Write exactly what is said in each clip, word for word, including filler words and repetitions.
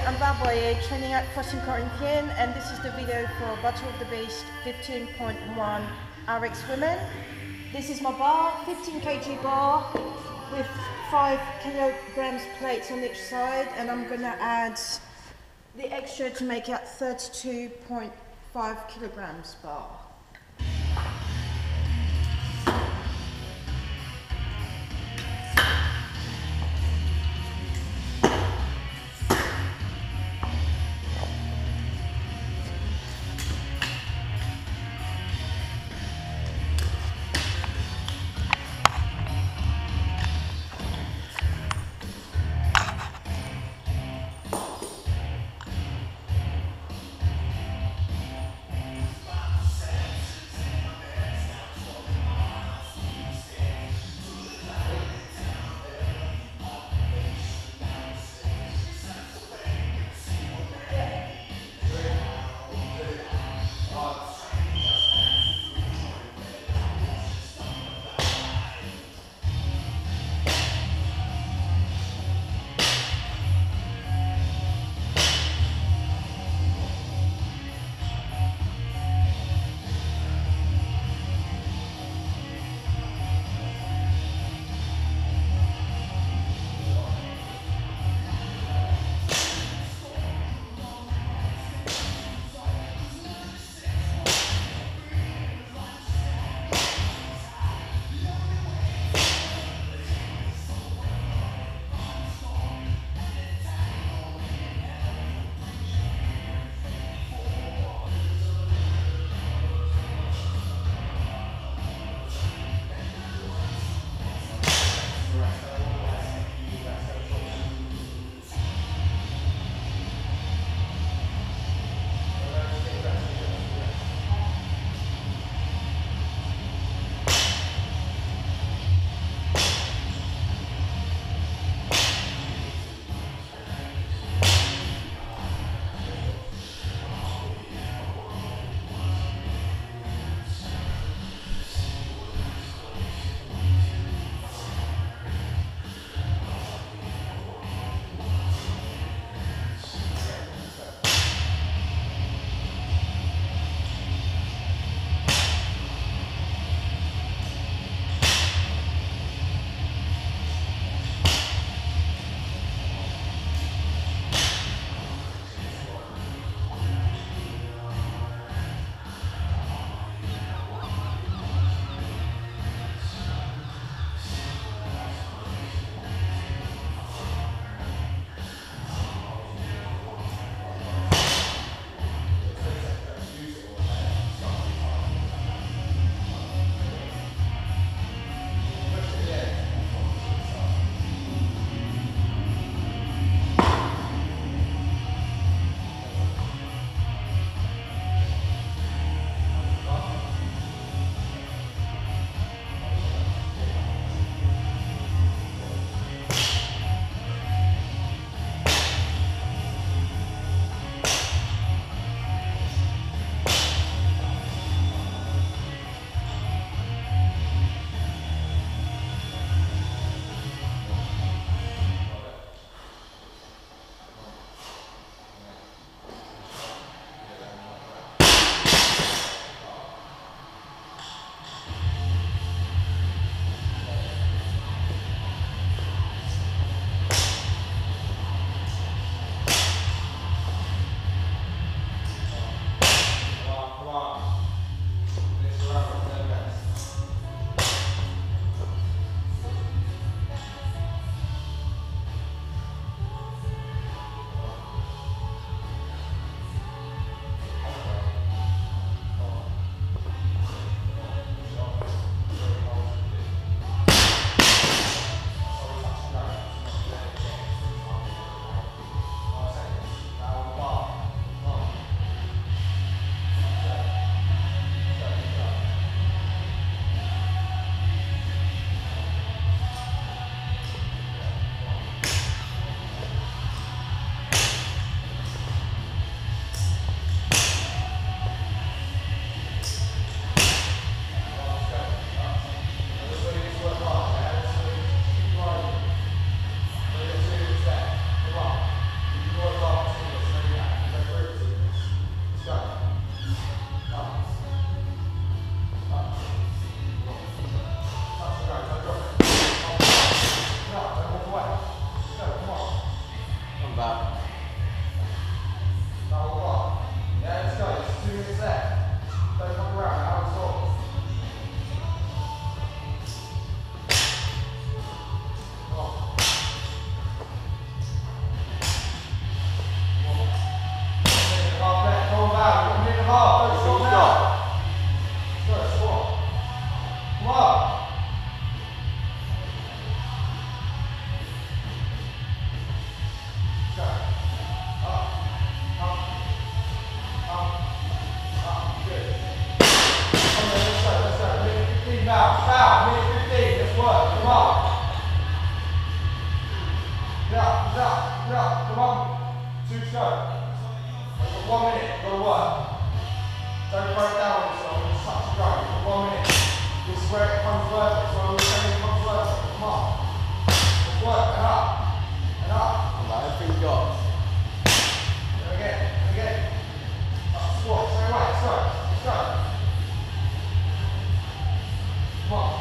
I'm Barbara, training at CrossFit Corinthian, and this is the video for Battle of the Beast fifteen point one R X Women. This is my bar, fifteen kilogram bar with five kilograms plates on each side, and I'm gonna add the extra to make it thirty-two point five kilograms bar. about. Double block. Yeah, let's go. There's two minutes left. Don't fuck around. How it's all. One minute, go to work. Don't break down on yourself, just touch the ground. One minute. This is where it comes vertical, so we're saying it comes vertical. Come on. Let's work, and up. And up. Come on, everything you got. There again, again. Up, squat, straight away, let's go. Let's go. Come on.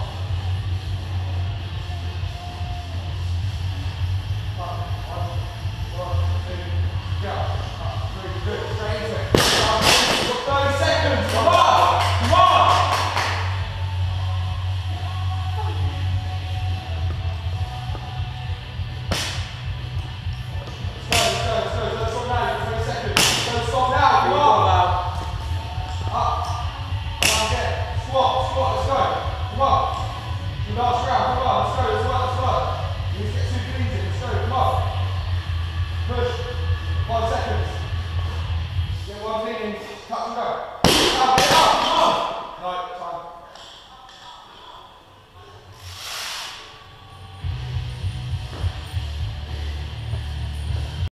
Up, one, one, two, go. Good, straight into it. thirty seconds, come on! Come on! Let's go, let's go, let's go. Don't stop now, twenty seconds. Don't stop now, come on! Up. Come on, again. Squat, squat, let's go. Come on. Do last round, come on, let's go, let's work, let's work. You need to get two cleans in, let's go, come on. Push. Five seconds. Get one clean in, touch and go. Up, get up, come on! No.